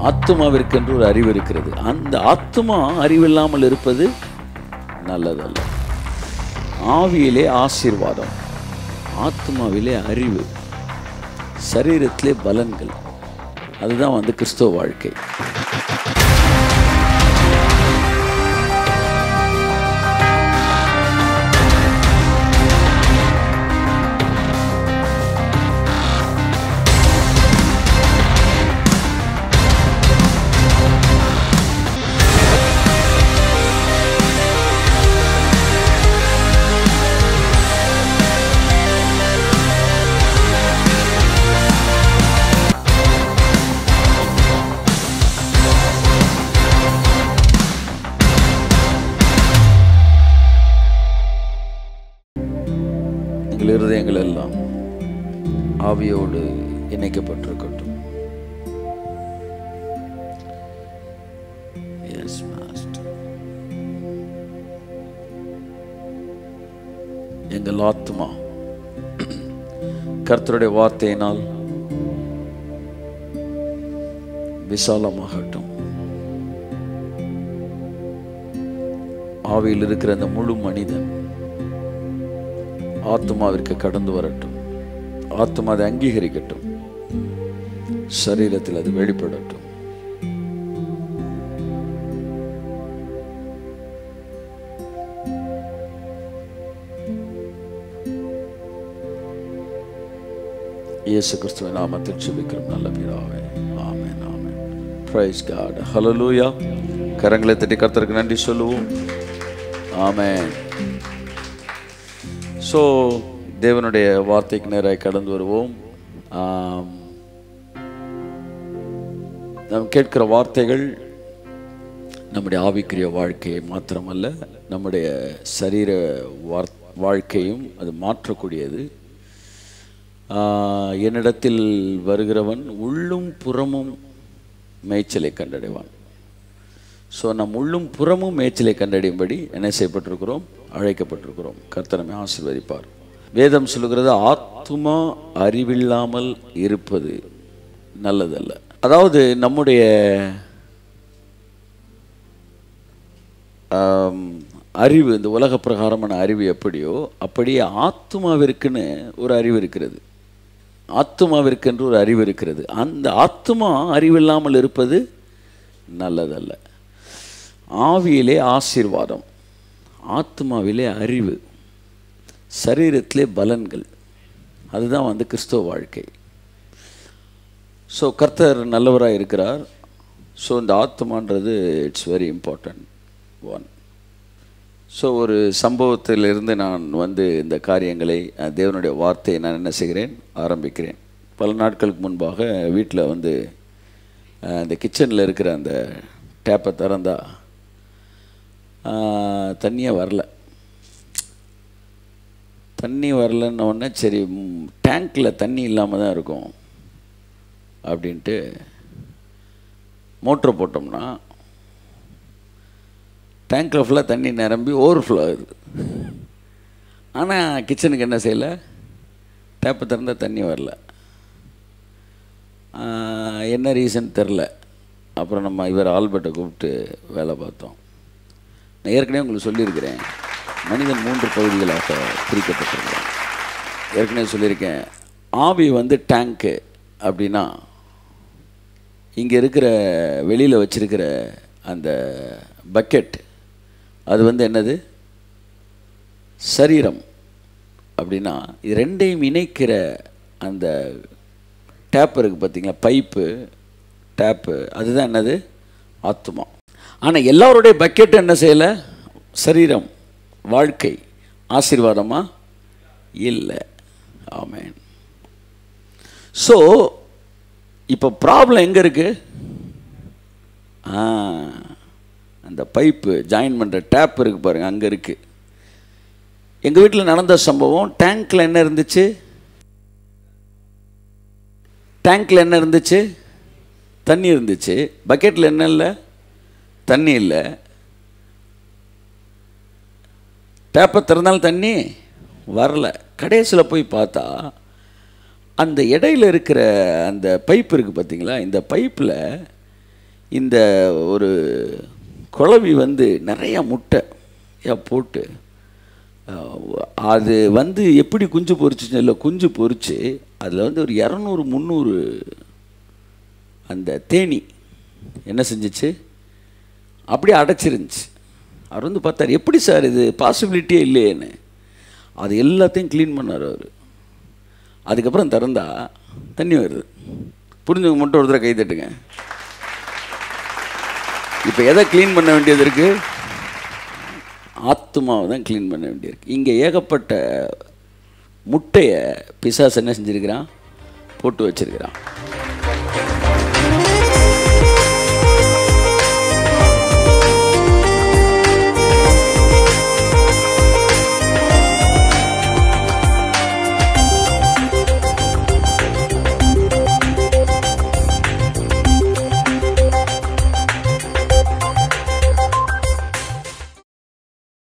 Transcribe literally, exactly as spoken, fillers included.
ஆத்துமாவிற்கென்று ஒரு அறிவு இருக்கிறது. அந்த ஆத்துமா அறிவில்லாமல் இருப்பது நல்லதல்ல. ஆவியிலே ஆசீர்வாதம், ஆத்மாவிலே அறிவு, சரீரத்திலே பலன்கள். அதுதான் வந்து கிறிஸ்தவ வாழ்க்கை. இருதயங்கள் எல்லாம் ஆவியோடு இணைக்கப்பட்டிருக்கட்டும். Yes, Master. எங்கள் ஆத்மா கர்த்தருடைய வார்த்தையினால் விசாலமாகட்டும். ஆவியில் இருக்கிற அந்த முழு மனிதன் ஆத்மாவிற்கு கடந்து வரட்டும். ஆத்மா அதை அங்கீகரிக்கட்டும். சரீரத்தில் அது வெளிப்படட்டும். இயேசு கிறிஸ்துவின் நாமத்தில் ஜெபிக்கிறோம் நல்ல பிதாவே. ஆமென், ஆமென். Praise God. ஹல்லேலூயா. கரங்களை தட்டி கர்த்தருக்கு நன்றி சொல்லுவோம். ஆமென். ஸோ தேவனுடைய வார்த்தைக்கு நேராக கடந்து வருவோம். நாம் கேட்கிற வார்த்தைகள் நம்முடைய ஆவிக்குரிய வாழ்க்கையை மாத்திரமல்ல, நம்முடைய சரீர வாழ்க்கையும் அது மாற்றக்கூடியது. என்னிடத்தில் வருகிறவன் உள்ளும் புறமும் மேய்ச்சலை கண்டடைவான். ஸோ நம் உள்ளும் புறமும் மேய்ச்சலை கண்டடையும்படி என்ன செய்யப்பட்டிருக்கிறோம்? அழைக்கப்பட்டிருக்கிறோம். கர்த்தர் நம்மை ஆசீர்வதிப்பார். வேதம் சொல்லுகிறது, ஆத்துமா அறிவில்லாமல் இருப்பது நல்லதல்ல. அதாவது நம்முடைய அறிவு, இந்த உலக பிரகாரமான அறிவு எப்படியோ அப்படியே ஆத்துமாவிற்குன்னு ஒரு அறிவு இருக்கிறது. ஆத்துமாவிற்கென்று ஒரு அறிவு இருக்கிறது. அந்த ஆத்துமா அறிவில்லாமல் இருப்பது நல்லதல்ல. ஆவியிலே ஆசீர்வாதம், ஆத்மாவிலே அறிவு, சரீரத்திலே பலன்கள். அதுதான் வந்து கிறிஸ்தவ வாழ்க்கை. ஸோ கர்த்தர் நல்லவராக இருக்கிறார். ஸோ இந்த ஆத்மான்றது it's very important one. So ஒரு சம்பவத்திலிருந்து நான் வந்து இந்த காரியங்களை, தேவனுடைய வார்த்தையை நான் என்ன செய்கிறேன், ஆரம்பிக்கிறேன். பல நாட்களுக்கு முன்பாக வீட்டில் வந்து அந்த கிச்சனில் இருக்கிற அந்த டேப்பை திறந்தா தண்ணியே வரல. தண்ணி வரலன்ன உடனே சரி டேங்க்கில் தண்ணி இல்லாமல் தான் இருக்கும் அப்படின்ட்டு மோட்ரு போட்டோம்னா டேங்க்கில் ஃபுல்லாக தண்ணி நிரம்பி ஓவர்ஃப்ளோ ஆகுது. ஆனால் கிச்சனுக்கு என்ன செய்யலை, டேப்பை திறந்தால் தண்ணி வரல. என்ன ரீசன் தெரில. அப்புறம் நம்ம இவர் ஆல்பர்ட்டை கூப்பிட்டு வேலை பார்த்தோம். நான் ஏற்கனவே உங்களுக்கு சொல்லியிருக்கிறேன், மனிதன் மூன்று பகுதிகளாக பிரிக்கப்பட்டிருக்கிறேன். ஏற்கனவே சொல்லியிருக்கேன். ஆவி வந்து டேங்க்கு அப்படின்னா, இங்கே இருக்கிற வெளியில் வச்சிருக்கிற அந்த பக்கெட் அது வந்து என்னது, சரீரம். அப்படின்னா இது ரெண்டையும் இணைக்கிற அந்த டேப் இருக்குது பார்த்தீங்களா, பைப்பு டேப்பு, அதுதான் என்னது, ஆத்மா. ஆனால் எல்லாருடைய பக்கெட்டு என்ன செய்யலை, சரீரம், வாழ்க்கை, ஆசீர்வாதமா இல்லை. ஆமென். ஸோ இப்போ ப்ராப்ளம் எங்கே இருக்குது? அந்த பைப்பு ஜாயின் பண்ணுற டேப் இருக்குது பாருங்கள், அங்கே இருக்குது. எங்கள் வீட்டில் நடந்த சம்பவம், டேங்க்கில் என்ன இருந்துச்சு, டேங்க்கில் என்ன இருந்துச்சு, தண்ணி இருந்துச்சு. பக்கெட்டில் என்ன இல்லை, தண்ணி இல்லை. டேப்பை திறந்தாலும் தண்ணி வரல. கடைசியில் போய் பார்த்தா அந்த இடையில் இருக்கிற அந்த பைப் இருக்குது பார்த்தீங்களா, இந்த பைப்பில் இந்த ஒரு குளவி வந்து நிறையா முட்டை போட்டு அது வந்து எப்படி குஞ்சு பொரிச்சுச்சு இல்லை குஞ்சு பொரிச்சு அதில் வந்து ஒரு இரநூறு முந்நூறு அந்த தேனி என்ன செஞ்சிச்சு அப்படியே அடைச்சிருந்துச்சு. அவர் வந்து பார்த்தார், எப்படி சார் இது பாசிபிலிட்டியே இல்லையேன்னு. அது எல்லாத்தையும் க்ளீன் பண்ணார் அவர். அதுக்கப்புறம் திறந்தா தண்ணி வருது. புரிஞ்சவங்க மட்டும் ஒரு தடவை கை தட்டுங்க. இப்போ எதை க்ளீன் பண்ண வேண்டியது இருக்குது? ஆத்மாவை தான் க்ளீன் பண்ண வேண்டியிருக்கு. இங்கே ஏகப்பட்ட முட்டையை பிசாசு என்ன செஞ்சுருக்கிறான்? போட்டு வச்சிருக்கிறான்.